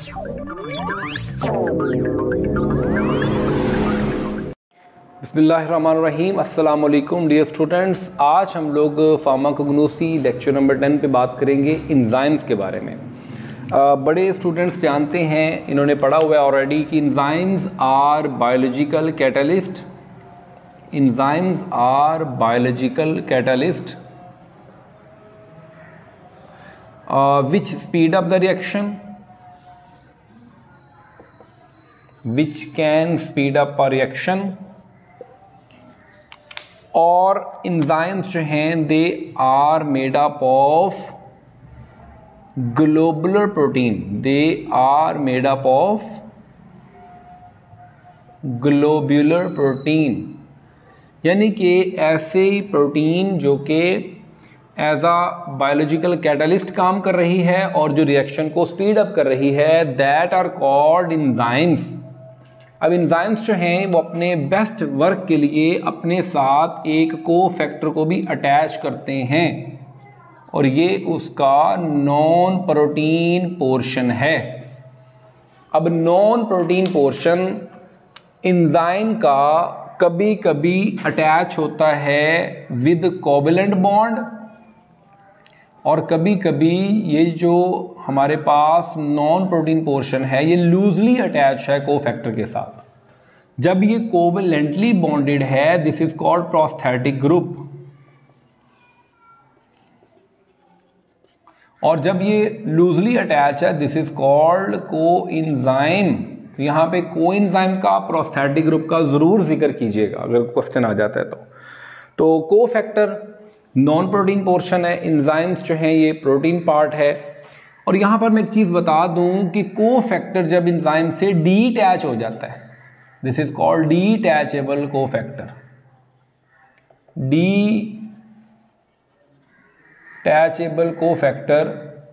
बिस्मिल्लाहिर्रहमानिर्रहीम। अस्सलाम वालेकुम डियर स्टूडेंट्स। आज हम लोग फार्माकोग्नोसी लेक्चर नंबर 10 पे बात करेंगे इंजाइम्स के बारे में। बड़े स्टूडेंट्स जानते हैं, इन्होंने पढ़ा हुआ है ऑलरेडी कि enzymes are biological catalyst. Enzymes are biological catalyst which speed up the reaction, which can speed up a reaction। और enzymes जो हैं they are made up of globular protein, they are made up of globular protein, यानी कि ऐसे protein जो कि as आ biological catalyst काम कर रही है और जो रिएक्शन को स्पीड अप कर रही है, दैट आर कॉल्ड इंजाइम्स। अब इंजाइम्स जो हैं वो अपने बेस्ट वर्क के लिए अपने साथ एक को फैक्टर को भी अटैच करते हैं और ये उसका नॉन प्रोटीन पोर्शन है। अब नॉन प्रोटीन पोर्शन इंजाइम का कभी कभी अटैच होता है विद कोवैलेंट बॉन्ड और कभी कभी ये जो हमारे पास नॉन प्रोटीन पोर्शन है ये लूजली अटैच है कोफैक्टर के साथ। जब ये कोवैलेंटली बॉन्डेड है, this is called prosthetic group. और जब ये लूजली अटैच है, दिस इज कॉल्ड कोएंजाइम। यहां पे कोएंजाइम का प्रोस्थेटिक ग्रुप का जरूर जिक्र कीजिएगा अगर क्वेश्चन आ जाता है तो कोफैक्टर नॉन प्रोटीन पोर्शन है, इंजाइम्स जो हैं ये प्रोटीन पार्ट है। और यहाँ पर मैं एक चीज़ बता दूँ कि कोफैक्टर जब इंजाइम से डीअटैच हो जाता है, this is called detachable cofactor. Detachable cofactor,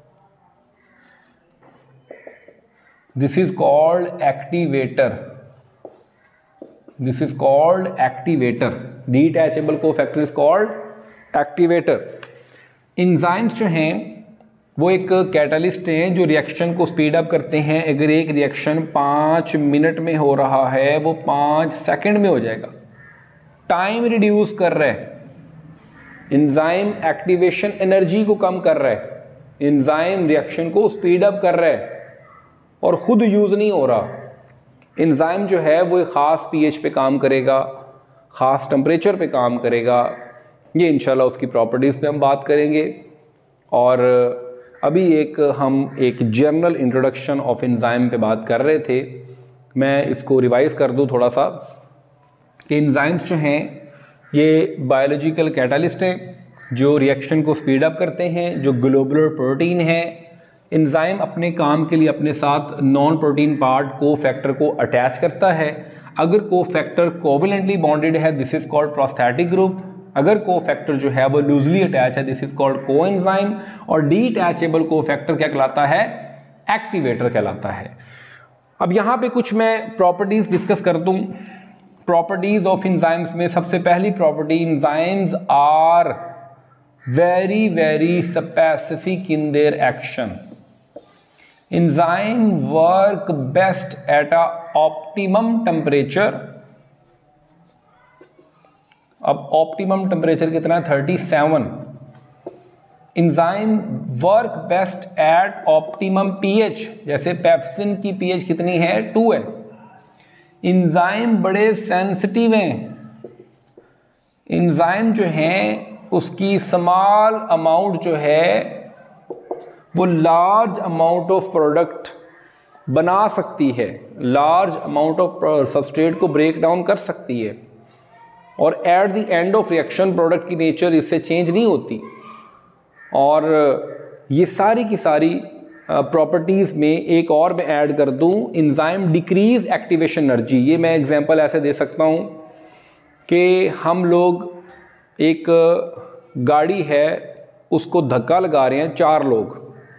this is called activator. This is called activator. Detachable cofactor is called activator. Enzymes जो हैं वो एक कैटलिस्ट हैं जो रिएक्शन को स्पीड अप करते हैं। अगर एक रिएक्शन 5 मिनट में हो रहा है वो 5 सेकंड में हो जाएगा। टाइम रिड्यूस कर रहा है। इंजाइम एक्टिवेशन एनर्जी को कम कर रहा है, इंजाइम रिएक्शन को स्पीड अप कर रहा है और खुद यूज नहीं हो रहा। इंजाइम जो है वो एक ख़ास पीएच पे काम करेगा, ख़ास टेम्परेचर पे काम करेगा। ये इंशाल्लाह उसकी प्रॉपर्टीज़ पे हम बात करेंगे। और अभी हम एक जनरल इंट्रोडक्शन ऑफ एंजाइम पे बात कर रहे थे। मैं इसको रिवाइज कर दूं थोड़ा सा कि एंजाइम्स जो हैं ये बायोलॉजिकल कैटलिस्ट हैं जो रिएक्शन को स्पीड अप करते हैं, जो ग्लोबुलर प्रोटीन है। एंजाइम अपने काम के लिए अपने साथ नॉन प्रोटीन पार्ट कोफैक्टर को अटैच करता है। अगर कोफैक्टर कोवैलेंटली बॉन्डेड है, this is called prosthetic group. अगर कोफैक्टर जो है वो लूजली अटैच है, दिस इज कॉल्ड कोएंजाइम। और डीअटैचेबल कोफैक्टर क्या कहलाता है? एक्टिवेटर कहलाता है। अब यहाँ पे कुछ मैं प्रॉपर्टीज डिस्कस कर दूं। प्रॉपर्टीज ऑफ एंजाइम्स में सबसे पहली property, enzymes are very very specific in their action. Enzyme work best at a optimum temperature. अब ऑप्टिमम टेम्परेचर कितना है? 37। Enzyme work best at optimum pH. जैसे पेप्सिन की पीएच कितनी है? 2 है। इंजाइम बड़े सेंसिटिव हैं। इंजाइम जो हैं उसकी स्मॉल अमाउंट जो है वो लार्ज अमाउंट ऑफ प्रोडक्ट बना सकती है, लार्ज अमाउंट ऑफ सबस्ट्रेट को ब्रेक डाउन कर सकती है। और at the end of reaction product की नेचर इससे चेंज नहीं होती। और ये सारी की सारी प्रॉपर्टीज़ में एक और मैं ऐड कर दूं, एंजाइम डिक्रीज एक्टिवेशन एनर्जी। ये मैं एग्जांपल ऐसे दे सकता हूं कि हम लोग एक गाड़ी है उसको धक्का लगा रहे हैं 4 लोग।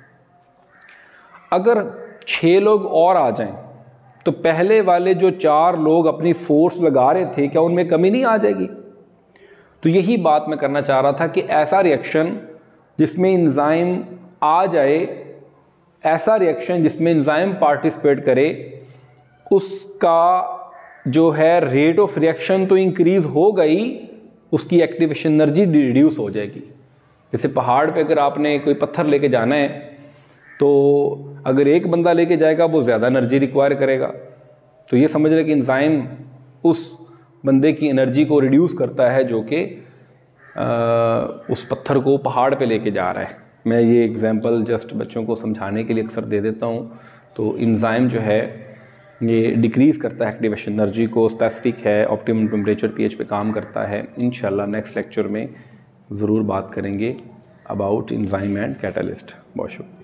अगर 6 लोग और आ जाएं तो पहले वाले जो 4 लोग अपनी फोर्स लगा रहे थे, क्या उनमें कमी नहीं आ जाएगी? तो यही बात मैं करना चाह रहा था कि ऐसा रिएक्शन जिसमें एंजाइम आ जाए ऐसा रिएक्शन जिसमें एंजाइम पार्टिसिपेट करे उसका जो है रेट ऑफ रिएक्शन तो इंक्रीज़ हो गई, उसकी एक्टिवेशन एनर्जी रिड्यूस हो जाएगी। जैसे पहाड़ पे अगर आपने कोई पत्थर लेके जाना है तो अगर एक बंदा लेके जाएगा वो ज़्यादा एनर्जी रिक्वायर करेगा, तो ये समझ लें कि एंजाइम उस बंदे की एनर्जी को रिड्यूस करता है जो कि उस पत्थर को पहाड़ पे लेके जा रहा है। मैं ये एग्जांपल जस्ट बच्चों को समझाने के लिए अक्सर दे देता हूँ। तो एंजाइम जो है ये डिक्रीज़ करता है एक्टिवेशन एनर्जी को, स्पेसिफिक है, ऑप्टिमम टेम्परेचर पीएच पे काम करता है। इंशाल्लाह नेक्स्ट लेक्चर में ज़रूर बात करेंगे अबाउट एंजाइम एंड कैटलिस्ट। बहुत शुक्रिया।